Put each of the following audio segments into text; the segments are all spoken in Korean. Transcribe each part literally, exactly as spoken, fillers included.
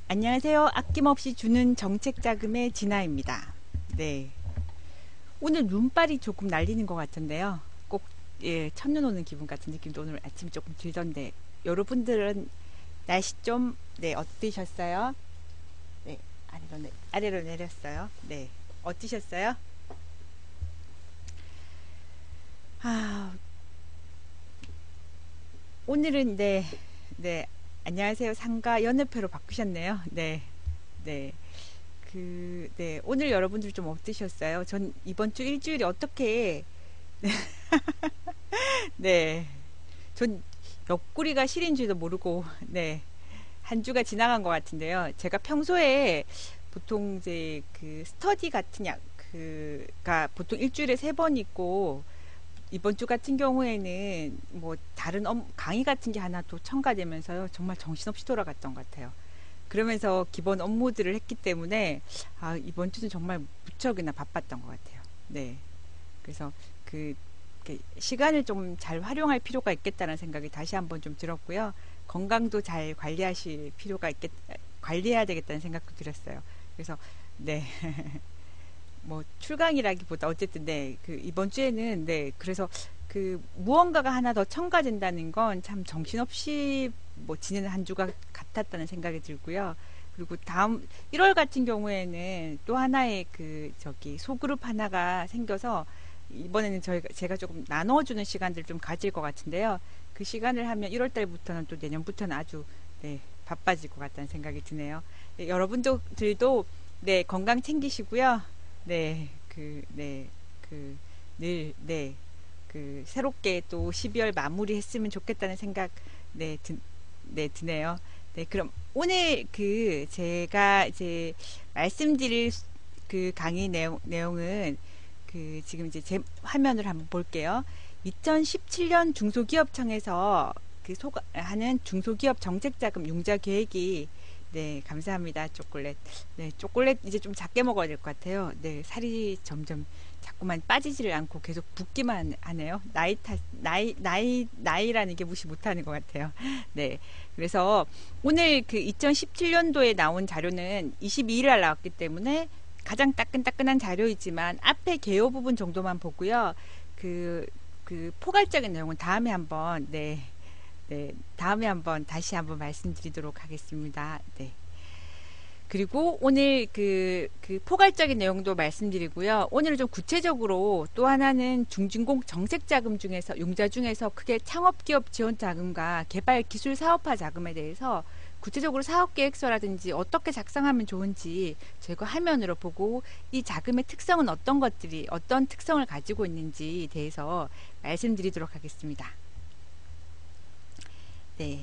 안녕하세요. 아낌없이 주는 정책자금의 진아입니다. 네. 오늘 눈발이 조금 날리는 것 같은데요. 꼭, 예, 첫눈 오는 기분 같은 느낌도 오늘 아침 조금 들던데, 여러분들은 날씨 좀, 네, 어떠셨어요? 네, 아래로, 내, 아래로 내렸어요. 네, 어떠셨어요? 아, 오늘은, 네, 네, 안녕하세요. 상가 연애표로 바꾸셨네요. 네, 네. 그, 네, 오늘 여러분들 좀 어떠셨어요? 전 이번 주 일주일이 어떻게, 네, 전 옆구리가 시린 줄도 모르고, 네, 한 주가 지나간 것 같은데요. 제가 평소에 보통 이제 그 스터디 같은 약, 그가 보통 일주일에 세 번 있고, 이번 주 같은 경우에는 뭐 다른 업, 강의 같은 게 하나 또 첨가되면서요. 정말 정신없이 돌아갔던 것 같아요. 그러면서 기본 업무들을 했기 때문에, 아, 이번 주는 정말 무척이나 바빴던 것 같아요. 네. 그래서 그 이렇게 시간을 좀 잘 활용할 필요가 있겠다는 생각이 다시 한번 좀 들었고요. 건강도 잘 관리하실 필요가 있겠, 관리해야 되겠다는 생각도 들었어요. 그래서 네, 뭐 출강이라기보다 어쨌든 네, 그 이번 주에는 네, 그래서 그 무언가가 하나 더 첨가된다는 건 참 정신없이 뭐 지내는 한 주가 같았다는 생각이 들고요. 그리고 다음 일월 같은 경우에는 또 하나의 그 저기 소그룹 하나가 생겨서 이번에는 저희가 제가 조금 나눠주는 시간들 좀 가질 것 같은데요. 그 시간을 하면 일월 달부터는 또 내년부터는 아주 네, 바빠질 것 같다는 생각이 드네요. 네, 여러분들도 네, 건강 챙기시고요. 네, 그, 네, 그, 늘, 네, 그, 새롭게 또 십이월 마무리 했으면 좋겠다는 생각, 네, 드, 네, 드네요. 네, 그럼 오늘 그, 제가 이제 말씀드릴 그 강의 내용, 내용은 그, 지금 이제 제 화면을 한번 볼게요. 이천십칠 년 중소기업청에서 그 소, 하는 중소기업 정책자금 융자 계획이 네, 감사합니다. 초콜릿. 네, 초콜릿 이제 좀 작게 먹어야 될 것 같아요. 네, 살이 점점 자꾸만 빠지지를 않고 계속 붓기만 하네요. 나이 탓, 나이, 나이, 나이라는 게 무시 못하는 것 같아요. 네. 그래서 오늘 그 이천십칠 년도에 나온 자료는 이십이 일 날 나왔기 때문에 가장 따끈따끈한 자료이지만 앞에 개요 부분 정도만 보고요. 그, 그 포괄적인 내용은 다음에 한번, 네. 네, 다음에 한번 다시 한번 말씀드리도록 하겠습니다. 네. 그리고 오늘 그, 그 포괄적인 내용도 말씀드리고요. 오늘 좀 구체적으로 또 하나는 중진공 정책자금 중에서, 융자 중에서 크게 창업기업 지원 자금과 개발 기술 사업화 자금에 대해서 구체적으로 사업계획서라든지 어떻게 작성하면 좋은지 저희가 화면으로 보고 이 자금의 특성은 어떤 것들이, 어떤 특성을 가지고 있는지 대해서 말씀드리도록 하겠습니다. 네.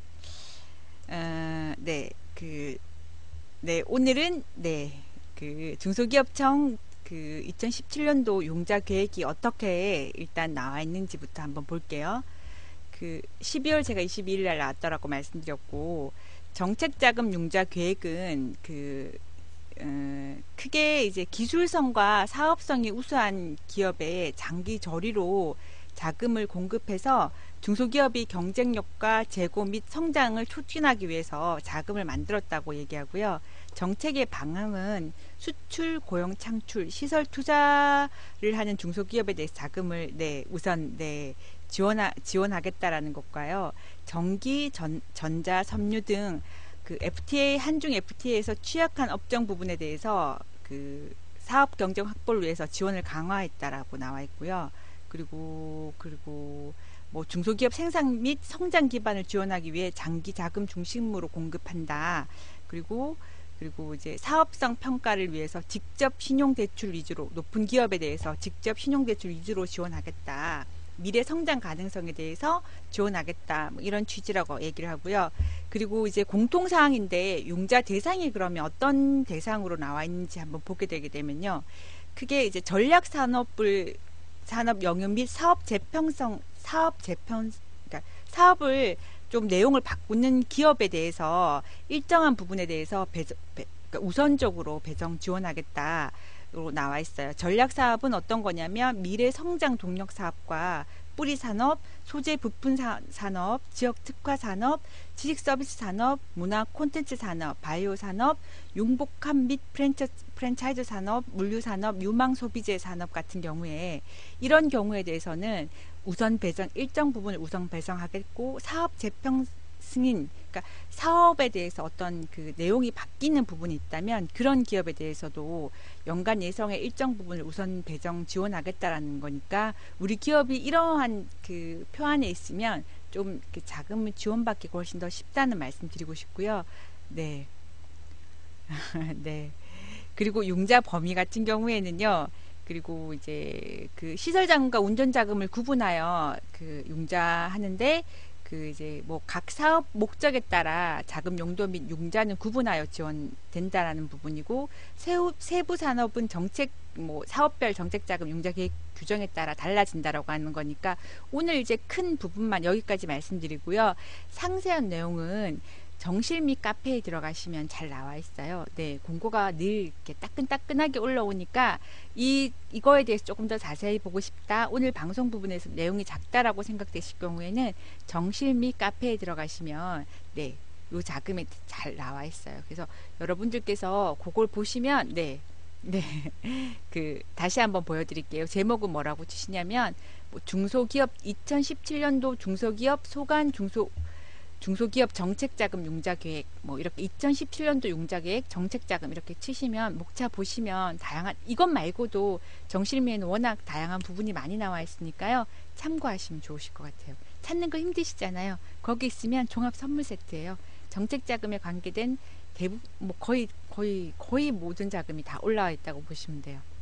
어, 네. 그, 네. 오늘은, 네. 그, 중소기업청 그 이천십칠 년도 융자 계획이 어떻게 일단 나와 있는지부터 한번 볼게요. 그, 십이월 제가 이십이 일 날 나왔더라고 말씀드렸고, 정책자금 융자 계획은 그, 어, 크게 이제 기술성과 사업성이 우수한 기업에 장기 저리로 자금을 공급해서 중소기업이 경쟁력과 재고 및 성장을 촉진하기 위해서 자금을 만들었다고 얘기하고요. 정책의 방향은 수출, 고용 창출, 시설 투자를 하는 중소기업에 대해서 자금을 네, 우선 네, 지원하, 지원하겠다라는 것과요. 전기, 전, 전자, 섬유 등 그 에프티에이, 한중 에프티에이에서 취약한 업종 부분에 대해서 그 사업 경쟁 확보를 위해서 지원을 강화했다라고 나와 있고요. 그리고 그리고 뭐 중소기업 생산 및 성장 기반을 지원하기 위해 장기 자금 중심으로 공급한다. 그리고 그리고 이제 사업성 평가를 위해서 직접 신용대출 위주로 높은 기업에 대해서 직접 신용대출 위주로 지원하겠다. 미래 성장 가능성에 대해서 지원하겠다. 뭐 이런 취지라고 얘기를 하고요. 그리고 이제 공통사항인데 융자 대상이 그러면 어떤 대상으로 나와 있는지 한번 보게 되게 되면요. 크게 이제 전략 산업을 산업 영역 및 사업 재평성 사업 재평 그러니까 사업을 좀 내용을 바꾸는 기업에 대해서 일정한 부분에 대해서 배정, 배, 그러니까 우선적으로 배정 지원하겠다. 로 나와 있어요. 전략 사업은 어떤 거냐면 미래 성장 동력 사업과 맞불이 산업, 소재 부품 사- 산업, 지역 특화 산업, 지식 서비스 산업, 문화 콘텐츠 산업, 바이오 산업, 융복합 및 프랜차, 프랜차이즈 산업, 물류 산업, 유망 소비재 산업 같은 경우에 이런 경우에 대해서는 우선 배정 일정 부분을 우선 배정하겠고 사업 재평 승인, 그러니까 사업에 대해서 어떤 그 내용이 바뀌는 부분이 있다면 그런 기업에 대해서도 연간 예성의 일정 부분을 우선 배정 지원하겠다라는 거니까 우리 기업이 이러한 그 표안에 있으면 좀 이렇게 자금을 지원받기가 훨씬 더 쉽다는 말씀 드리고 싶고요. 네, 네. 그리고 융자 범위 같은 경우에는요. 그리고 이제 그 시설 자금과 운전 자금을 구분하여 그 융자하는데 그 이제 뭐 각 사업 목적에 따라 자금 용도 및 융자는 구분하여 지원된다라는 부분이고 세부, 세부 산업은 정책 뭐 사업별 정책 자금 융자 계획 규정에 따라 달라진다라고 하는 거니까 오늘 이제 큰 부분만 여기까지 말씀드리고요. 상세한 내용은 정실 및 카페에 들어가시면 잘 나와 있어요. 네, 공고가 늘 이렇게 따끈따끈하게 올라오니까 이 이거에 대해서 조금 더 자세히 보고 싶다. 오늘 방송 부분에서 내용이 작다라고 생각되실 경우에는 정실 및 카페에 들어가시면 네, 요 자금에 잘 나와 있어요. 그래서 여러분들께서 그걸 보시면 네. 네. 그 다시 한번 보여드릴게요. 제목은 뭐라고 치시냐면 뭐 중소기업 이천십칠 년도 중소기업 소관 중소 중소기업 정책자금 융자계획 뭐 이렇게 이천십칠 년도 융자계획 정책자금 이렇게 치시면 목차 보시면 다양한 이것 말고도 정실미에는 워낙 다양한 부분이 많이 나와 있으니까요. 참고하시면 좋으실 것 같아요. 찾는 거 힘드시잖아요. 거기 있으면 종합 선물 세트예요. 정책자금에 관계된 대부분 뭐 거의 거의 거의 모든 자금이 다 올라와 있다고 보시면 돼요.